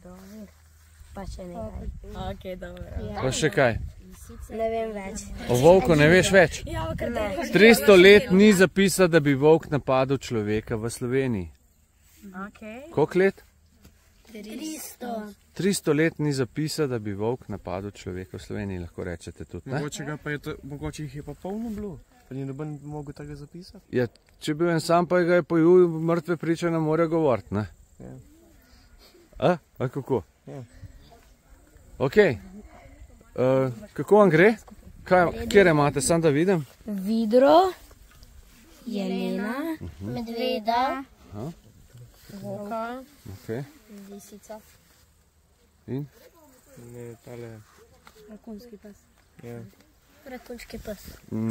Pa še nekaj. Ok, dobro. Pa še kaj? Ne vem več. O volku ne veš več? 300 let ni zapisa, da bi volk napadel človeka v Sloveniji. Koliko let? 300. 300 let ni zapisa, da bi volk napadel človeka v Sloveniji, lahko rečete tudi, ne? Mogoče jih je pa polno bilo, pa ni noben mogel tega zapisati. Ja, če bil en sam, pa ga je pojul, mrtve priče ne more govoriti, ne? Ja. A kako? Ja. Ok. Kako vam gre? Kjer imate, sam da vidim? Vidro, jelena, medveda, Voka. Ok. lisica. In? Ne, tale, Rakunski pes. ja. Rakunski pes.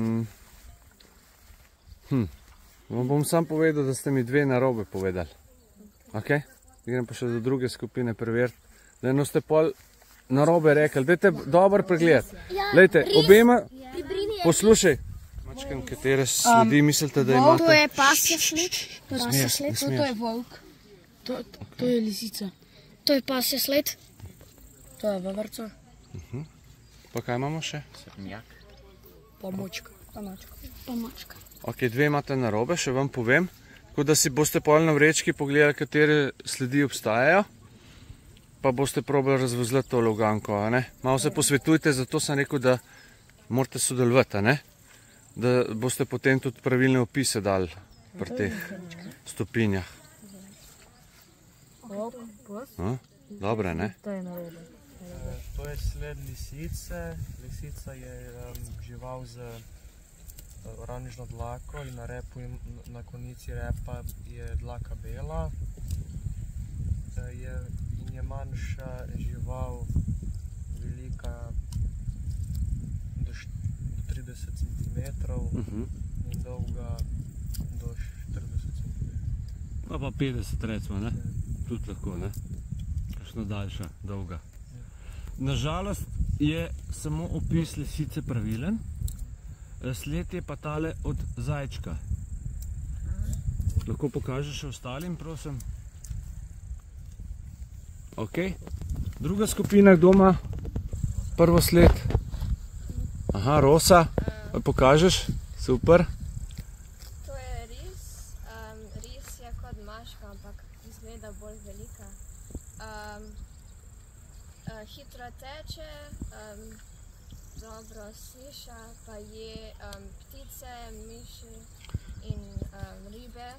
Vam bom sam povedal, da ste mi dve narobe povedali. Ok? Grem pa še do druge skupine preveriti. Da eno ste pol narobe rekli. Dajte dober pregled. Lejte, obema, poslušaj. Mačkam, katere sledi mislite, da imate? To je pasja sled. To je volk. To je lisica. To je pasja sled. To je veverca. Pa kaj imamo še? Pa močka. Pa mačka. Ok, dve imate narobe, še vam povem. Tako da si boste pol na vrečki pogledali, katere sledi obstajajo. Pa boste probali razvozlati to loganko, a ne? Malo se posvetujte, zato sem rekel, da morate sodelovati, a ne? Da boste potem tudi pravilne opise dali pri teh stopinjah. Dobre, ne? To je narobe. To je sled lisice. Lisica je žival z oranžno dlako in na konici repa je dlaka bela. In je manjša žival, velika do 30 cm in dolga do 40 cm. Pa 50 recimo, ne? Tudi lahko, ne? Kakšno daljša, dolga. Nažalost je samo opis lisice pravilen. Sled je pa tale od zajčka. Lahko pokažeš še ostalim, prosim? Ok. Druga skupina, kdo ima prvo sled? Aha, Rosa. Pokažeš? Super. To je ris. Ris je kot mačka, ampak izgleda bolj velika. Hitro teče, dobro sliša, pa je ptice, miši in ribe.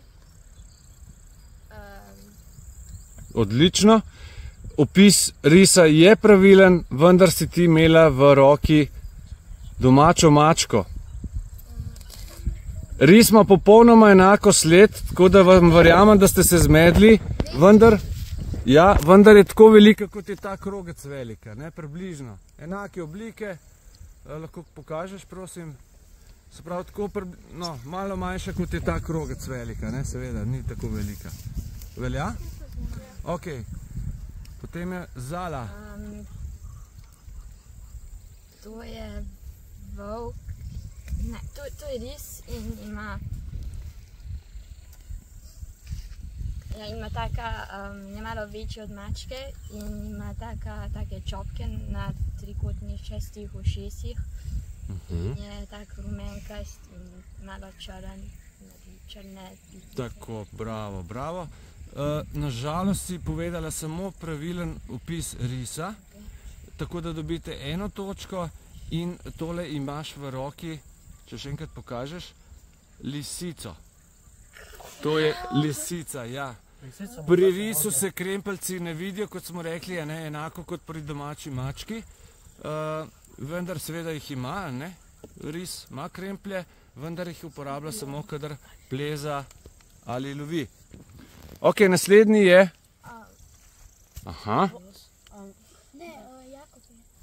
Odlično. Opis risa je pravilen, vendar si ti imela v roki domačo mačko. Ris ima popolnoma enako sled, tako da vam verjamem, da ste se zmedli, vendar je tako velika, kot je ta krogec velika, ne, približno. Enake oblike, lahko pokažeš, prosim. Se pravi, tako, malo manjša, kot je ta krogec velika, ne, seveda, ni tako velika. Velja? Ok. Potem je Zala. To je volk. Ne, to je ris in ima je malo večji od mačke in ima take čopke na trikotnih šestih ušesih. Je tak rumenkast in malo črne. Tako, bravo, bravo. Nažalost si povedala samo pravilen opis risa, tako da dobite eno točko in tole imaš v roki, če še enkrat pokažeš, lisico. To je lisica, ja. Pri risu se krempeljci ne vidijo, kot smo rekli, enako kot pri domači mački, vendar seveda jih ima, ne? Ris ima kremplje, vendar jih uporablja samo, kadar pleza ali lovi. Ok, naslednji je... Aha. Ne, Jakob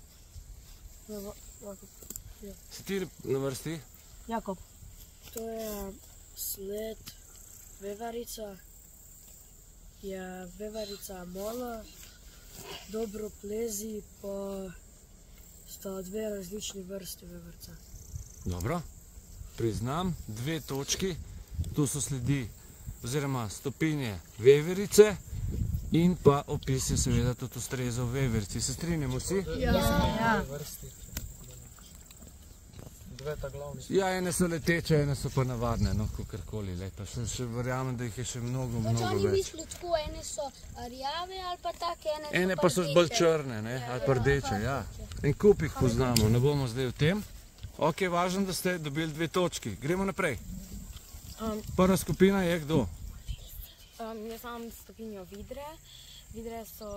je. Si ti na vrsti? Jakob. To je sled veverica. Je veverica mala, dobro plezi, pa sta dve različni vrsti veverca. Dobro, priznam, 2 točki, tu so sledi oziroma stopinje veverice In pa opis je seveda tudi ustrezal veverici. Se strinjamo vsi? Ja. vrsti. Dve ta glavni. Ja, ene so leteče, ene so pa navadne, no, kakorkoli. Pa še verjamem, da jih je še mnogo več. Mislijo tako, ene so rjave ali pa take, Ene pa so bolj črne, ne, ali pa rdeče, ja. En kup jih poznamo, ne bomo zdaj v tem. Ok, važno, da ste dobili 2 točki. Gremo naprej. Prva skupina je kdo? Jaz imam skupino vidre. Vidre so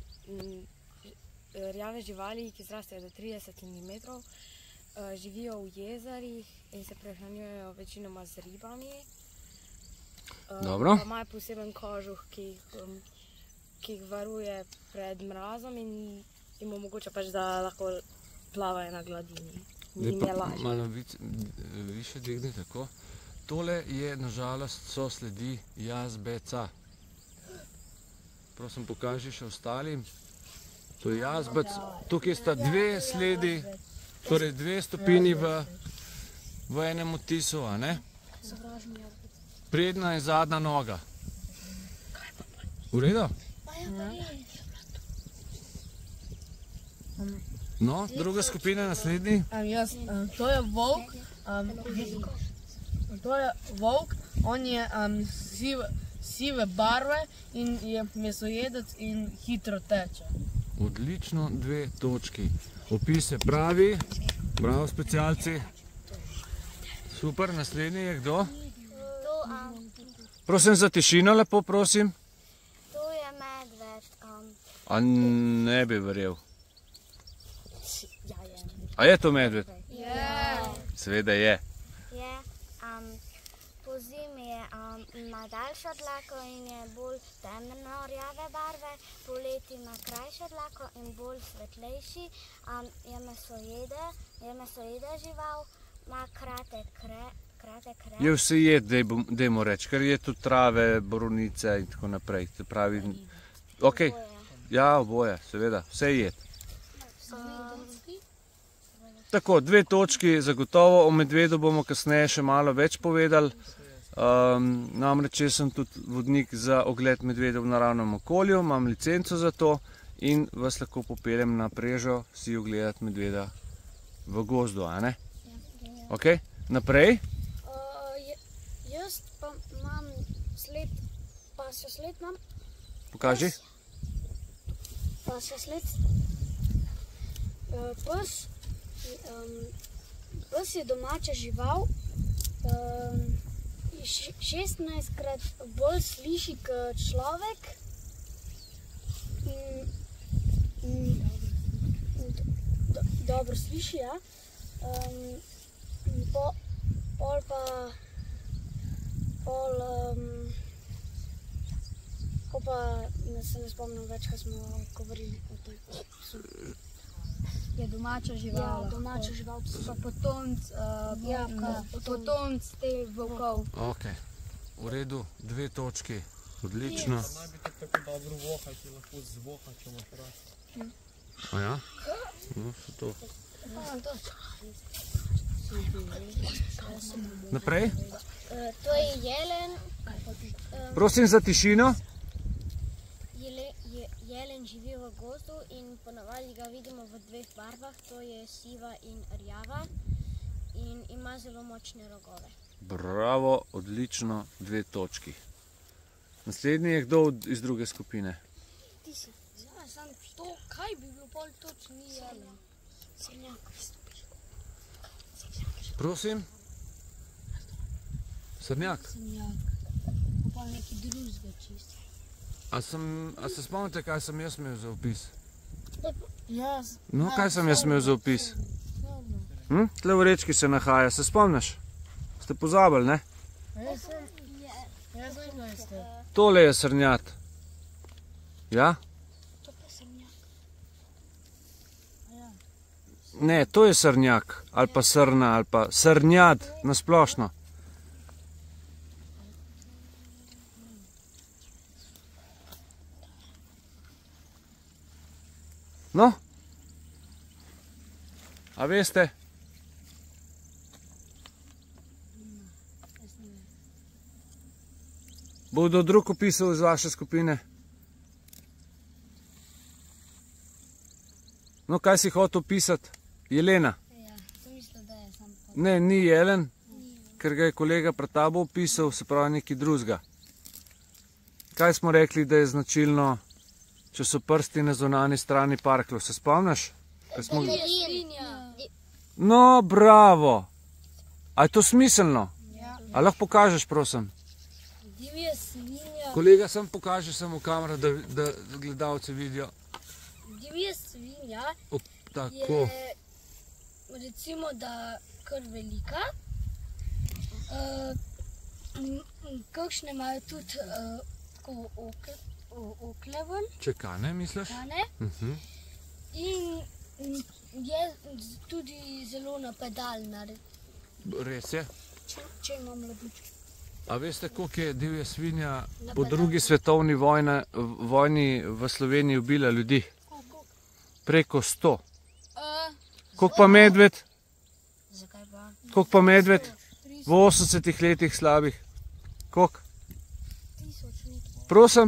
rjave živali, ki zrastejo do 30 cm. Živijo v jezerih in se prehranjujejo večinoma z ribami. Dobro. Imajo poseben kožuh, ki jih varuje pred mrazom in jim omogoča pač, da lahko plavajo na gladini. Zdaj pa malo više dvigni, tako. Tole je, nažalost, so sledi jazbeca. Prosim, pokaži še ostalim. To je jazbec. Tukaj sta 2 sledi, torej 2 stopini v enem otisu, a ne? Prednja in zadnja noga. V redu? No, druga skupina, naslednji. To je volk. To je volk, on je sive barve in je mesojedec in hitro teče. Odlično, 2 točki. Opis je pravi. Bravo, specialci. Super, naslednji je kdo? Prosim za tišino, lepo prosim. To je medved. A ne bi verjel. A je to medved? Seveda je. Po zimi ima daljšo dlako in je bolj temno rjave barve, poleti ima krajšo dlako in bolj svetlejši, je mesojeda žival, ima kratek rep. Je vse jed, dajmo reči, ker je tudi trave, borovnice in tako naprej. Se pravi, ok, ja, oboje, seveda, vse jed. Tako, 2 točki zagotovo, o medvedu bomo kasneje še malo več povedali. Namreč jaz sem tudi vodnik za ogled medvedov v naravnem okolju, imam licenco za to in vas lahko popeljem na Prežo si ogledati medveda v gozdu, a ne? Ok, naprej. Jaz pa imam sled, pasjo sled imam. Pokaži. Pasjo sled. Pes je domača žival, 16-krat bolj sliši kot človek in dobro sliši, ja. Se ne spomnim več, kaj smo govorili o tem. Je domača žival. Ja, domača žival. Pa potomc teh volkov. Ok, v redu, 2 točki, odlično. Naj bi tudi tako dobro voha, ki lahko zvoha, če imaš rad. A ja? No, so to. Naprej. To je jelen. Prosim za tišino. Jelen živi v gozdu in ponavadi ga vidimo v 2 barvah, to je siva in rjava in ima zelo močne rogove. Bravo, odlično, 2 točki. Naslednji je kdo iz druge skupine? Ti si. Ja, sam to, kaj bi bil pol točno, ni jelen. Srnjak. Prosim? Srnjak? Pa neki drugega čisto. A se spomnite, kaj sem jaz imel za opis? Jaz. No, kaj sem jaz imel za opis? Tle v rečki se nahaja, se spomniš? Ste pozabili, ne? Jaz vem, kaj ste. Tole je srnjat. Ja? To pa srnjak. Ne, to je srnjak, ali pa srna, ali pa srnjad, nasplošno. No? A veste? Bo kdo drug opisal iz vaše skupine? No, kaj si hotel pisati? Jelena? Ja, sem mislil, da je sam pot. Ne, ni jelen, ker ga je kolega pred tabo opisal, se pravi nekaj drugega. Kaj smo rekli, da je značilno, če so prsti na zunanji strani parklov? Se spomniš? No, bravo! A je to smiselno? Ja. A lahko pokažeš, prosim? Divja svinja. Kolega, sem pokaže samo kamera, da gledalci vidijo. Divja svinja Tako. je recimo, da kar velika. Kakšne imajo tudi okle ven, Čekaj, ne misliš? kane. In je tudi zelo napadalna, Res je. če ima mladička. A veste, koliko je divja svinja po drugi svetovni vojni v Sloveniji ubila ljudi? Preko 100. Koliko pa medved? Zakaj pa? Koliko pa medved? V 80 letih slabih. Koliko? Prosim?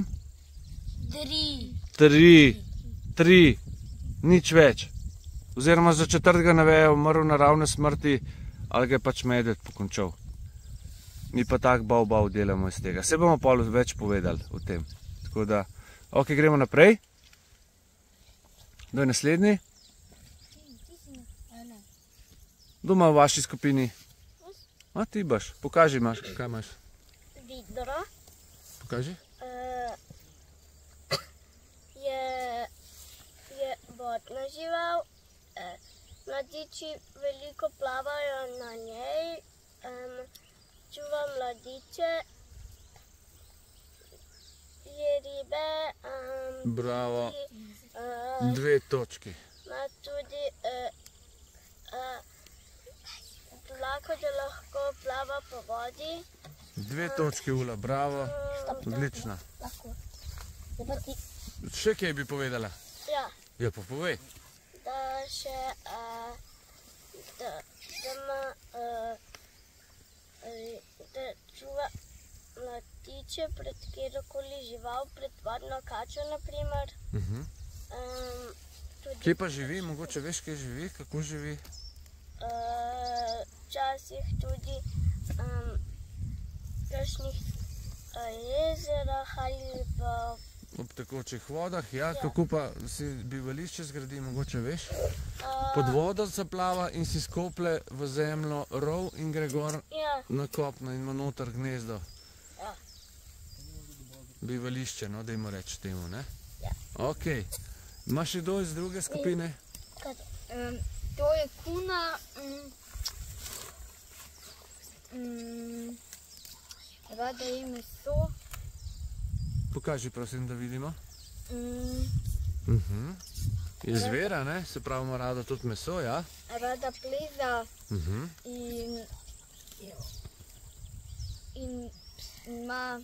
3. 3. Nič več. Oziroma za četrtega naveja umrl naravne smrti, ali ga je pač medved pokončal. Mi pa tak bav delamo iz tega. Se bomo pol več povedali o tem. Tako da, ok, gremo naprej. Kdo je naslednji? Kdo ima v vaši skupini? A, ti baš. Pokaži, kaj imaš. Vidro Pokaži. je vodna žival, mladiči veliko plavajo na njej, čuva mladiče, je ribe, Bravo. tudi, 2 točki. ima tudi dlako, da lahko plava po vodi. 2 točke, Ula, bravo. Odlična. Lahko. Še kaj bi povedala? Ja. Ja, pa povej. Da še, da ima, da čuva mladiče pred kjerokoli žival, pred vodno kačo naprimer. Kje pa živi? Mogoče veš, kje živi? Kako živi? Včasih tudi kakšnih jezerah ali pa Ob tekočih vodah, ja. Kako pa si bivališče zgradi, mogoče veš? Pod vodo se plava in si skople v zemljo rov in gre gor ja, na kopno in ima noter gnezdo. Ja. Bivališče, no, dajmo reči temu, ne? Ja. Ok. Imaš še kdo iz druge skupine? To je kuna. Rada je meso. Pokaži, prosim, da vidimo. Je zvera, ne? Se pravi, ima rada tudi meso, ja? Rada pleza in ima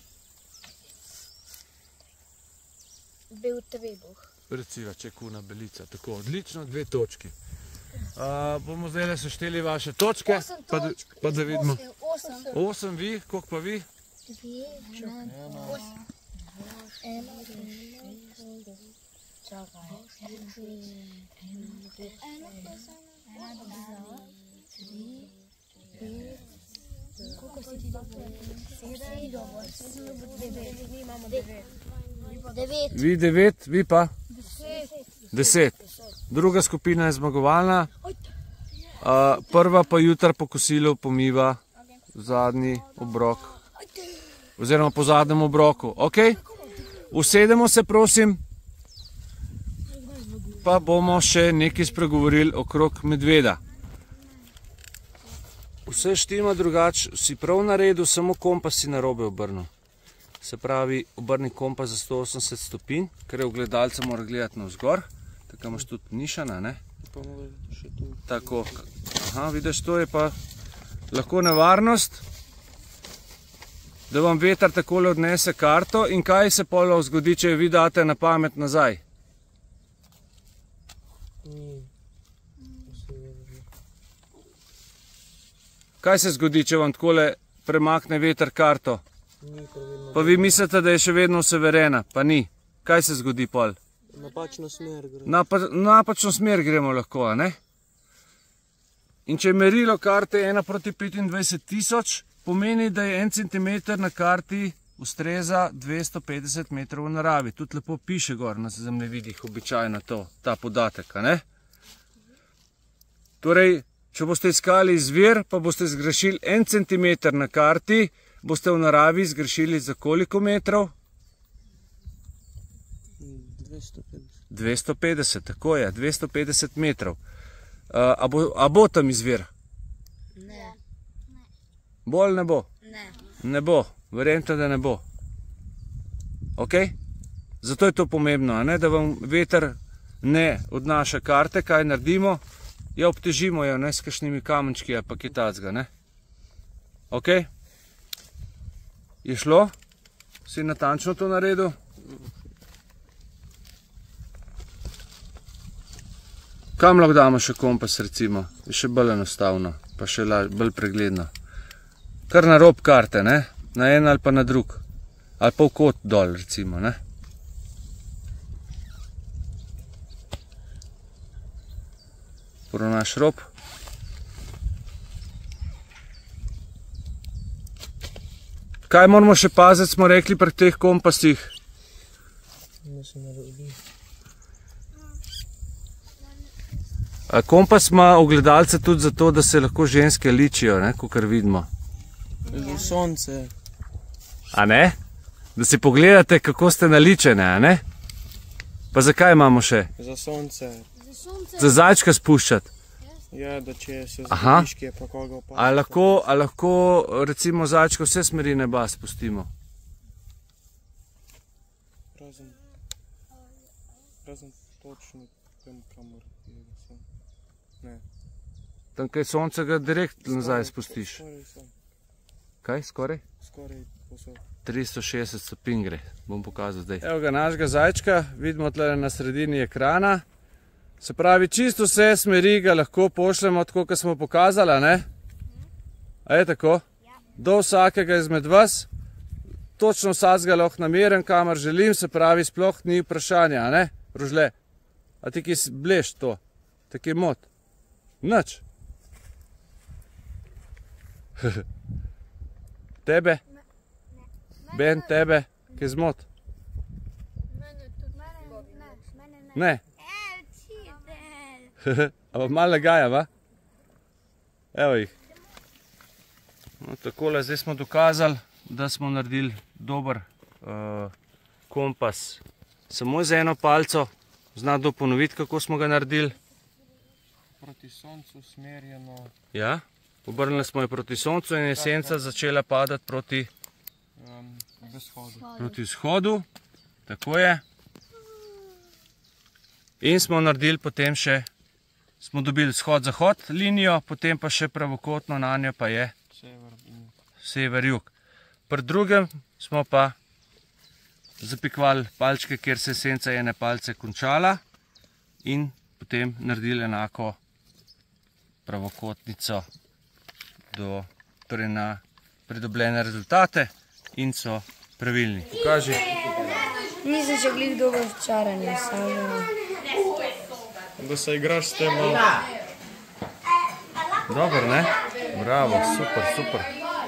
bel trebuh. Reciva, če kuna belica. Tako, odlično, 2 točki. Bomo zdaj sešteli vaše točke, pa da vidimo. 8 vi, koliko pa vi? 9. Vi 9, vi pa? 10. Druga skupina je zmagovalna. Prva pa jutra po kosilu pomiva zadnji obrok. Oziroma po zadnjem obroku. Ok? Usedemo se, prosim. Pa bomo še nekaj spregovorili okrog medveda. Vse štima drugače, si prav naredil, samo kompas si narobe obrnil. Se pravi, obrni kompas za 180 stopinj, ker je v gledalca mora gledati navzgor. Tako imaš tudi nišana, ne? Tako. Aha, vidiš, to je pa lahko nevarnost, da vam veter takole odnese karto in kaj se pol zgodi, če jo vi date na pamet nazaj? Kaj se zgodi, če vam takole premakne veter karto? Pa vi mislite, da je še vedno suverena, pa ni. Kaj se zgodi pol? Napačno smer gre. Napačno smer gremo lahko, a ne? In če je merilo karte 1 proti 25.000, pomeni, da je 1 centimeter na karti ustreza 250 metrov v naravi. Tudi lepo piše gor na zemljevidih običajno ta podatek, a ne? Torej, če boste iskali izvir, pa boste zgrešili 1 centimeter na karti, boste v naravi zgrešili za koliko metrov? 250, tako je, 250 metrov. A bo tam izvir? Ne. Bolj ne bo? Ne. Ne bo, verjemite, da ne bo. Ok? Zato je to pomembno, a ne? Da vam veter ne odnaša karte, kaj naredimo? Ja, obtežimo jo, ne, s kakšnimi kamenčki, pa kaj tacga, ne? Ok? Je šlo? Si natančno to naredil? Kam lahko damo še kompas, recimo? Je še bolj enostavno, pa še bolj pregledno. Kar na rob karte, ne? Na en ali pa na drug. Ali pa v kot dol, recimo, ne? Poravnaš rob. Kaj moramo še paziti, smo rekli pri teh kompasih? Da se ne razbi. Kompas ima ogledalce tudi zato, da se lahko ženske ličijo, ne, kakor vidimo. Za sonce. A ne? Da si pogledate, kako ste naličene, a ne? Pa zakaj imamo še? Za sonce. Za zajčka spuščati. Ja, da če se zgodiš, kje pa koga opazi. A lahko recimo zajčka vse smeri neba spustimo? Razen točno tam, kamor je son. Ne. Tam, kaj sonce ga direkt nazaj spustiš. Skoraj son. Kaj, skoraj? Skoraj posod. 360 stopinj gre, bom pokazal zdaj. Evo ga našega zajčka, vidimo tle na sredini ekrana. Se pravi, čisto vse smeri ga lahko pošljemo, tako kot smo pokazali, ne? A je tako? Do vsakega izmed vas. Točno vsakega lahko nameren, kamor želim, se pravi, sploh ni vprašanja, ne? Rožle, a ti ki bleš to? Taki mot? Nič? Tebe? Ben, tebe? Kaj zmot? Ne? Ampak malo lagaja, va? Evo jih. No, takole, zdaj smo dokazali, da smo naredili dober kompas. Samo z eno palco. Zna kdo ponoviti, kako smo ga naredili? Proti soncu smerjeno. Ja, obrnili smo jo proti soncu in je senca začela padati proti vzhodu. Tako je. In smo naredili potem še, smo dobili vzhod-zahod linijo, potem pa še pravokotno na njo pa je sever-jug. Pri drugem smo pa zapikvali palčke, kjer se je senca ene palce končala in potem naredili enako pravokotnico torej na pridobljene rezultate in so pravilni. Pokaži. Nisem še glih dober v čaranju, samo... Da se igraš s tem. Dobro, ne? Bravo, super, super.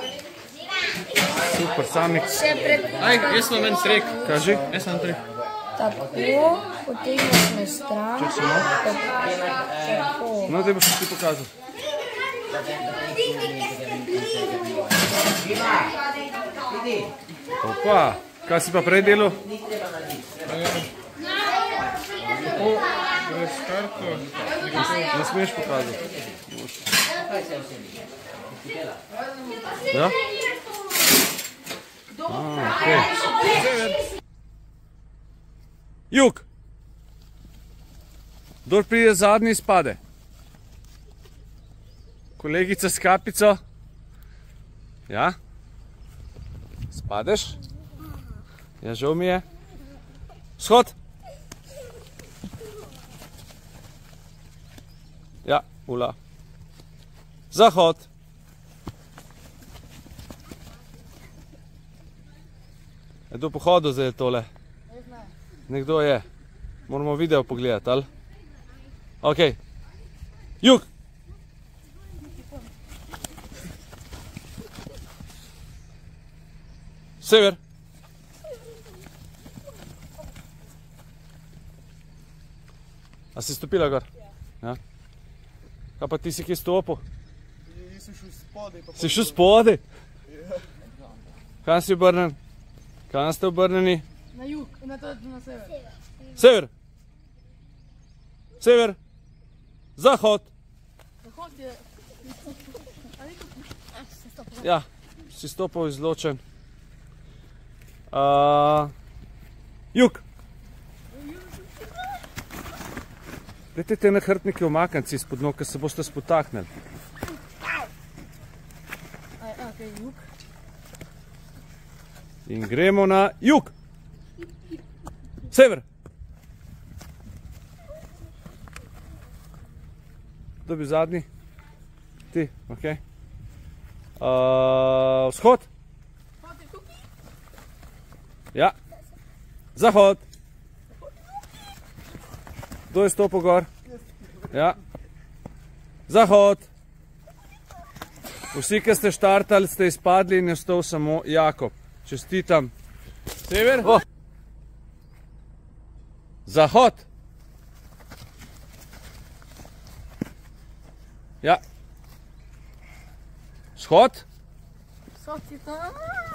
Super, sami... Aj, jaz sem en trek. Kaži? Jaz sem trek. Tako, potegneš na stran. Tako. No, te boš ti pokazal. Opa, kaj si pa prej delal? Brez karto. Ne smeš pokazati. Ja? Okay. Jug. Kdor pride zadnji, spade. Kolegica s kapico. Ja? Spadeš? Ja, žal mi je. Vzhod. Ja, ula. Zahod. Je to pohodu zdaj tole? Nekdo je. Moramo video pogledati, ali? Ok. Jug! Sever! A si stopila gor? Ja. Kaj pa ti si kje stopil? Nisem šel spodaj. Si šel spodaj? Kam si obrnen? Kam ste obrneni? Na jug, na sever. Sever! Sever! Zahod! Zahod je... Ja, si stopil izločen. Jug! Dajte te nahrbtnike omakniti izpod nog, ker se boste spotaknili. Ok, jug. In gremo na jug! Sever! Kdo bi zadnji? Ti, ok. Vzhod? Ja. Zahod? Kdo je stopil gor? Ja. Zahod? Vsi, ki ste štartali, ste izpadli in je ostal samo Jakob. Čestitam. Sever? Zahod? Ja. Vzhod? Vzhod je tam.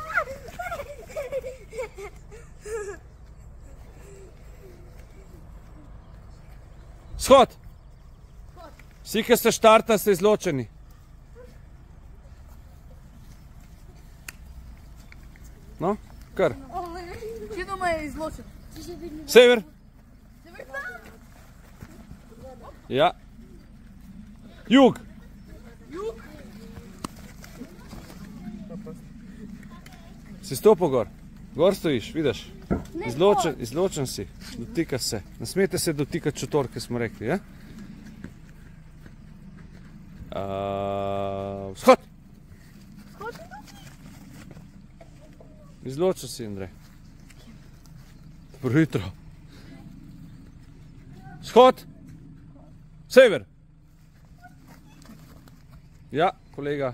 Vzhod? Vsi, ki ste štartali, ste izločeni. No, kar. Kje doma je izločen? Sever? Ja. Jug? Si stopil gor? Gor stojiš, vidiš? Izločen si, dotika se. Ne smete se dotikati četorke, smo rekli, ja? Vzhod! Izločil si, Andrej. Dobro jutro. Vzhod! Sever! Ja, kolega.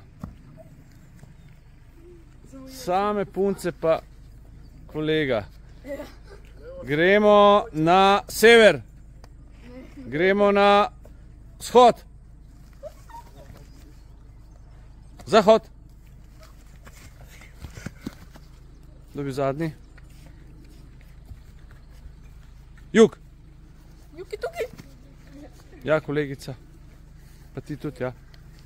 Same punce pa kolega. Gremo na sever. Gremo na vzhod. Zahod. Kdo bi zadnji? Jug. Jug je tukaj. Ja, kolegica. Pa ti tudi, ja.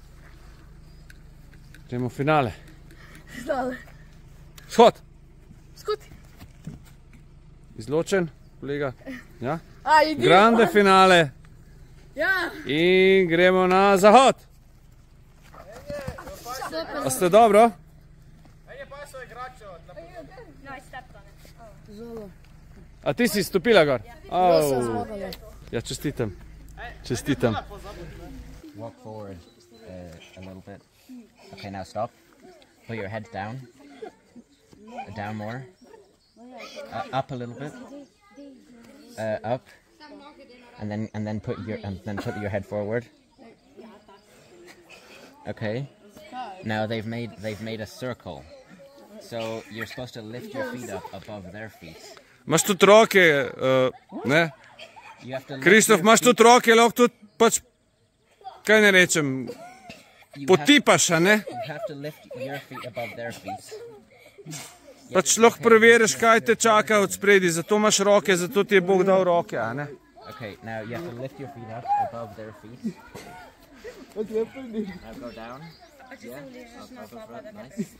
Gremo v finale. Zdale. Vzhod. Vzhod. Izločen, kolega. Ja. Idi. Grande finale. Ja. In gremo na zahod. A ste dobro? A ti si stopila gor? Ja, čestitam. Čestitam. Walk forward a little bit. Okay, now stop. Put your head down. Down more. Up a little bit. Up. And then put your head forward. Okay. Now they've made a circle. So you're supposed to lift your feet up above their feet. Imaš tudi roke, ne? Kristof, imaš tudi roke, lahko tudi pač, kaj ne rečem, potipaš, a ne? You have to lift your feet above their feet. Pač lahko preveriš, kaj te čaka od spredi, zato imaš roke, zato ti je Bog dal roke, a ne? Okay, now you have to lift your feet up above their feet. Now go down. Yeah, up, nice.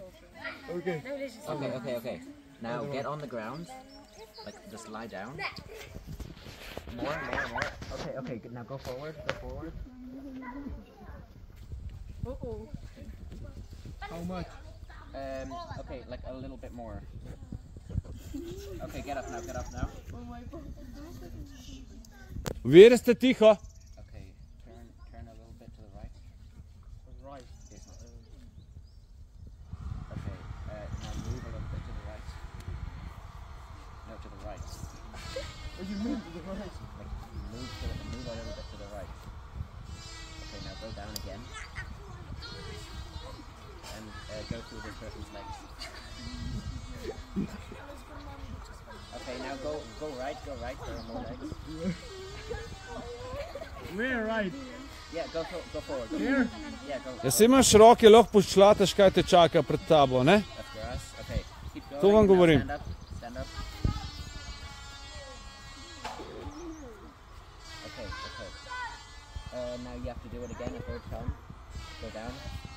Okay. Now get on the ground. Like, just lie down. More. Okay, now go forward. How much? Okay, like a little bit more. Okay, get up now. Vere ste tiho. Okay, turn a little bit to the right. Right. Yes. Okay, now move a little bit to the right. No, to the right. What do you mean to the right? through this person's legs. Okay, now go right. There are more legs. Where right? Yeah, go forward. Here? Yeah, go. Ja si imaš roke, lahko poščlataš, kaj te čaka pred tabo, ne? That's for us. Okay, keep going. To vam Now govorim. Stand up. Okay. Now you have to do it again a third time. Go down.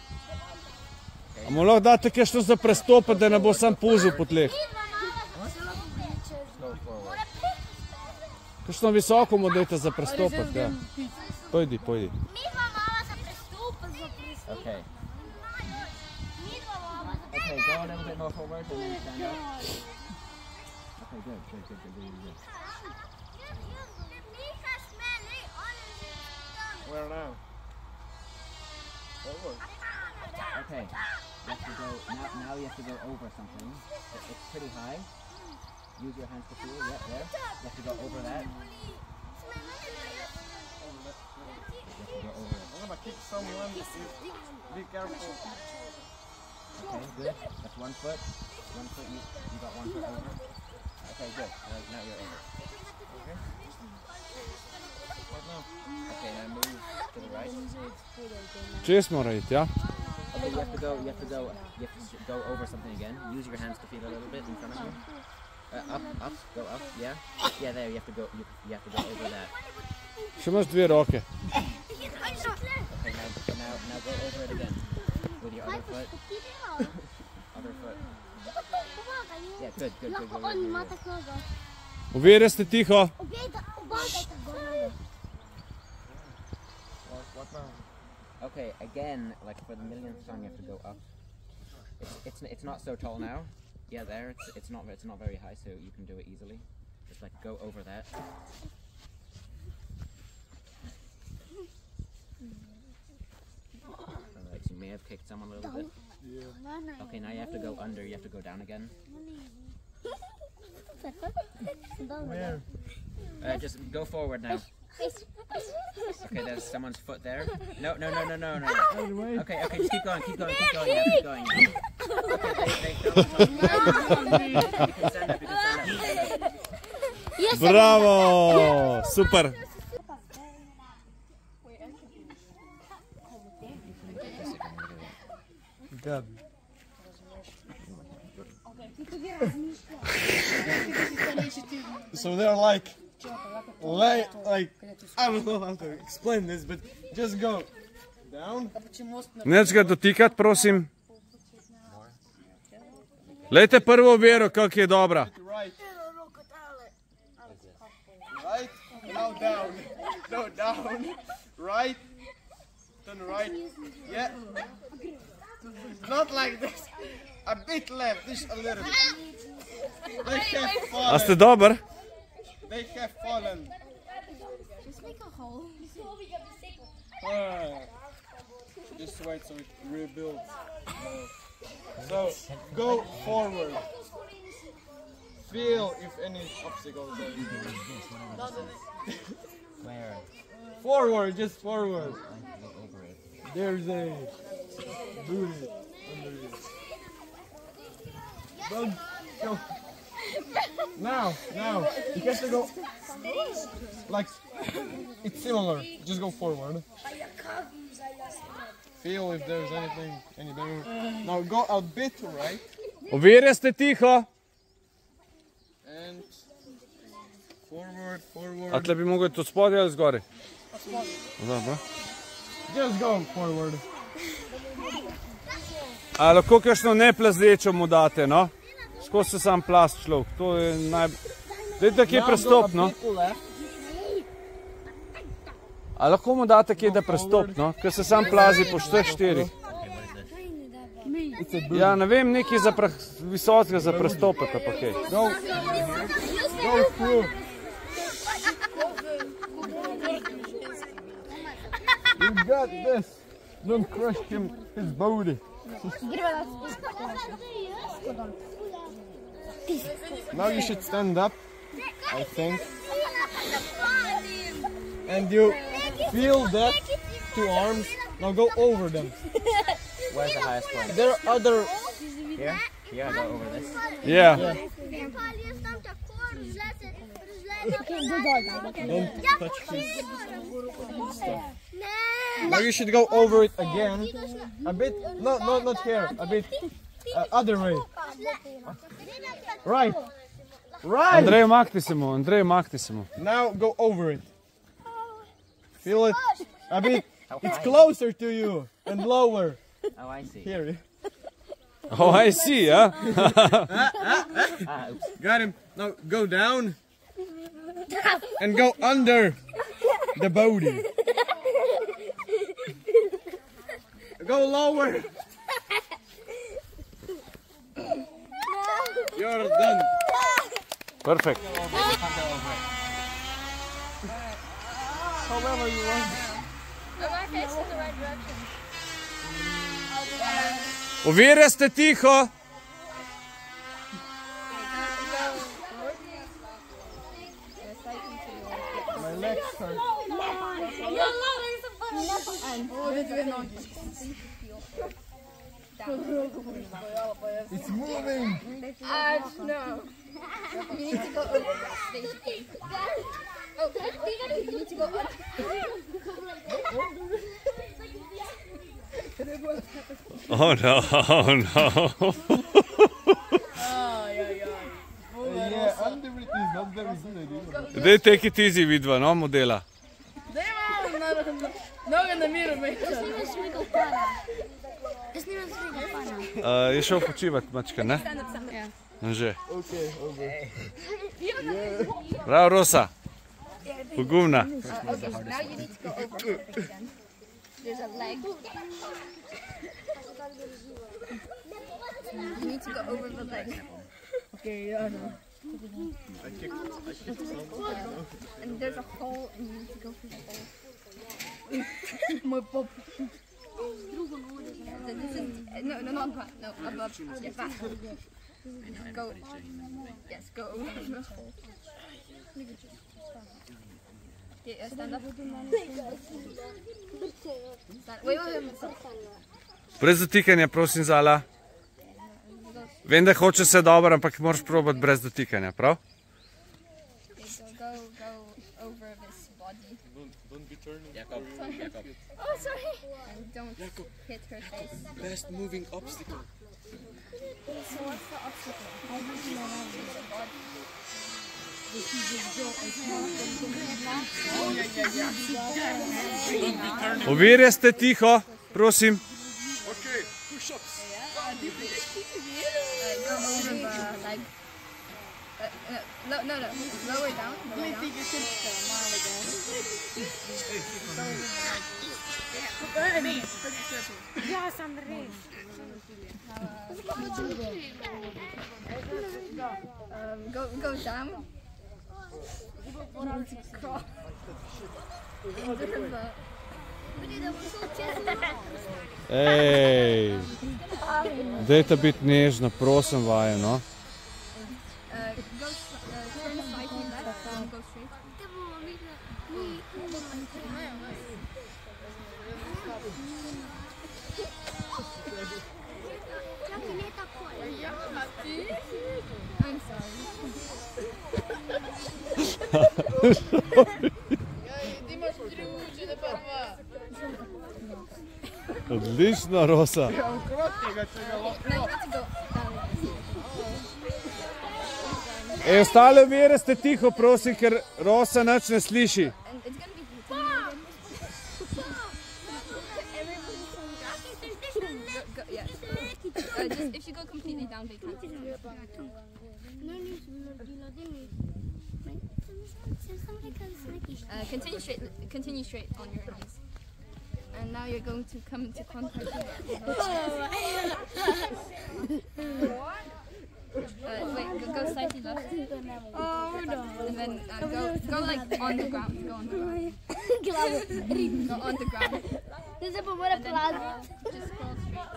A mu lahko date kakšno za prestopati, da ne bo sam puzil po tleh? Go forward. Kakšno visoko mu dajte za prestopati, ja. Pojdi. Okay. Okay, go a little bit more forward and then stand up. Okay, good. Where now? Forward. Okay. You have to go now you have to go over something. It's pretty high. Use your hands to feel. Yeah, there. You have to go over that. You have to go over it. I'm gonna kick someone. Be careful. Okay, good. That's 1 foot. 1 foot. You got 1 foot over. Okay, good. Now you're over. Okay. What now? Okay, now move to the right. Čez mora iti, ja? Okay, you have to go over something again. Use your hands to feel a little bit in front of you. Up, go up. Yeah. Yeah, there. You have to go over that. Še imaš dve roke. Okay, now go over it again with your other foot. Other foot. Yeah, good. Ovire ste tiho. What now? Okay, again, like for the millionth time, you have to go up. It's not so tall now. Yeah, there. It's not very high, so you can do it easily. Just like go over that. Like you may have kicked someone a little bit. Yeah. Okay, now you have to go under. You have to go down again. Where? Just go forward now. Okay, there's someone's foot there. No. Okay, just keep going. Keep going. Yeah, keep going. Okay, you can stand up. Bravo! Super! God. So they're like I don't know how to explain this, but just go down. Neč ga dotikati, prosim. Lejte prvo oviro, kako je dobra. Right. Right. Now down. No, down. Right. Turn right. Yeah. Not like this. A bit left. Just a little bit. They have A ste fallen. dober? They have fallen. Just make a hole. Just wait so it rebuilds. So go forward. Feel if any obstacles there. Where? Forward, just forward. Go over it. There's a booty under it. Don't go. Now. You have to go like it's similar. Just go forward. Feel if there's anything any better. Now go a bit to right Ovire ste tiho. and forward. A tle bi mogel to spodaj ali zgore? Dobro. Just go forward. A lahko kakšno neplazečo mu date, no? Skozi se sam plast človek, to je Dajte kje prestop, no? A lahko mu date kje da prestop, no? Ker se sam plazi po vseh štirih. Ja, ne vem, nekaj za visokega za prestopati, pa kaj. Go through. You got this. Don't crush his body. Now you should stand up, I think. And you feel that 2 arms. Now go over them. Where's the highest point? There are other Here? Here, I go over this. Yeah. Now you should go over it again. A bit. No, not here. A bit. Other way. Right. Right. Andrej, makni se mu. Now go over it. Feel it? A bit. It's closer to you and lower. Oh, I see. Here. Oh, I see, huh? Oops. Got him. Now go down. And go under the body. Go lower. You're done. Perfect. However you want. Ovire ste tiho. My legs hurt. It's moving. No. You need to go over stage 8. Oh, you need to go up. Oh no, oh no. Yeah, under it is not very good. Daj take it easy vidva, no, modela. Noge na miru me. Je šel počivat mačka, ne? Že. Bravo, Rosa. Pogumna. Okay, now you need to go over it again. There's a leg. You need to go over the leg. Okay, yeah, no. And there's a hole and you need to go through the hole. My pop. This is, no, not above. Yeah, back. Go. Yes, go over the hole. Yeah, stand up. Wait. Brez dotikanja, prosim, Zala. Vem, da hoče se dobro, ampak moraš probati brez dotikanja, prav? Go over this body. Don't be turning. Jakob. Oh, sorry. And don't hit her face. Best moving obstacle. So what's the obstacle? Ovire ste tiho, prosim. Okay, push-ups. Go over the leg. No. Lower down. Go down. You need to crawl. Ej, dajte biti nežna, prosim vaju, no. Go turn slightly left and go straight. I'm Odlično, Rosa. sorry. Now you need to go down. Ej, ostale ovire ste tiho, prosim, ker Rosa nič ne sliši. And it's gonna be yeah. Just if you go completely down, they can't. Continue straight on your eyes. And now you're going to come into contact with wait, go slightly left. And then go like on the ground. Go on the ground. Go on the ground. And then, just scroll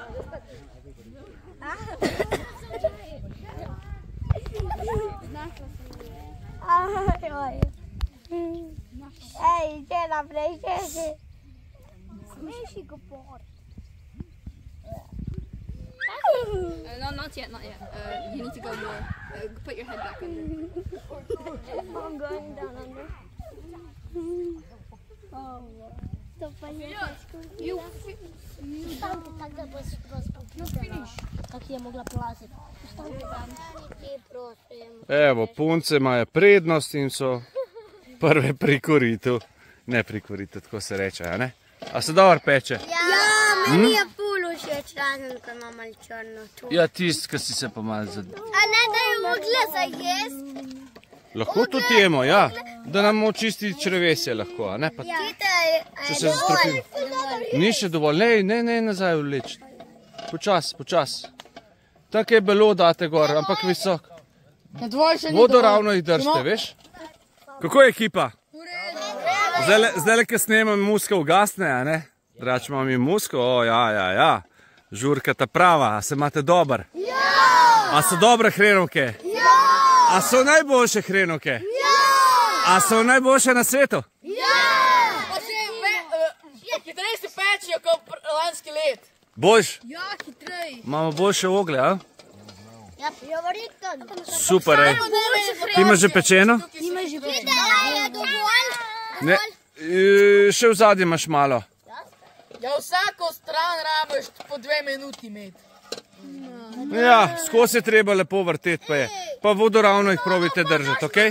Ej, gdzie naprzej, gdzie? Śmieci go por. No, not yet, not yet. You need to go more. Put your head back under. I'm going down under. To Stavite tako da bo spustila. Kako je mogla plaziti. Stavite tam. I prosim. Evo, punce imajo prednost in so prve pri koritu. Ne pri koritu, tako se reče, a ne? A se dobro peče? Ja, meni je ful všeč, razen ko ima malo črno. Ja, tist, ki si se pa malo zadel. A ne, da je mogla za jesti? Lahko tudi jemo, ja. Da nam očisti črevesje lahko, a ne? Pa če se zastrupimo. Ni še dovolj. Ne, nazaj vleči. Počas. Tako je bilo, date gor, ampak visok. Vodo ravno jih držite, veš? Kako je ekipa? Zdaj, ko snemam, muska ugasne, a ne? Drač imam in musko, ja. Žurka ta prava, a se imate dober? Ja! A so dobre hrenovke? Ja! A so najboljše hrenovke? Ja! A so najboljše na svetu? Ja! Pa še hitrej se pečijo kot lanski let. Boljš? Ja, hitrej. Imamo boljše oglje, a? Ja, verjetno. Super, ej. Ti imaš že pečeno? Imaš že pečeno. Je dovolj? Ne, še v zadnje imaš malo. Ja, vsako stran rabiš po 2 minuti imeti. Ja, skozi je treba lepo vrteti, pa je. Pa vodoravno jih probite držati, okej?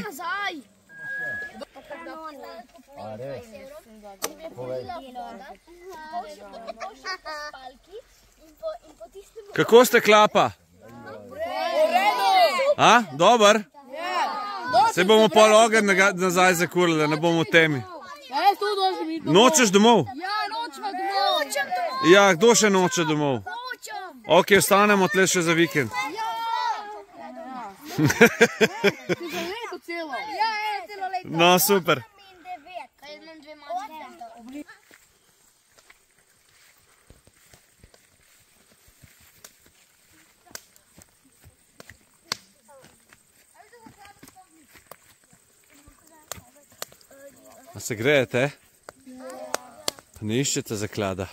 Kako ste klapa? A, dober? Se bomo pol ogenj nazaj zakurili, da ne bomo v temi. Nočeš domov? Ja, kdo še noče domov? Ok, ostanemo tle še za vikend. No, super. A se grejete? Pa ne iščete zaklada?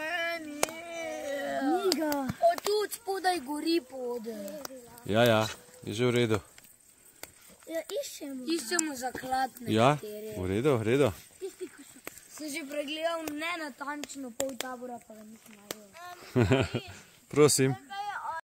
Od spodaj gori pode. Ja, je že v redu. Ja, iščemo zaklad nekatere. Ja, v redu. Sem že pregledal nenatančno pol tabora, pa ga nisem najel. Prosim.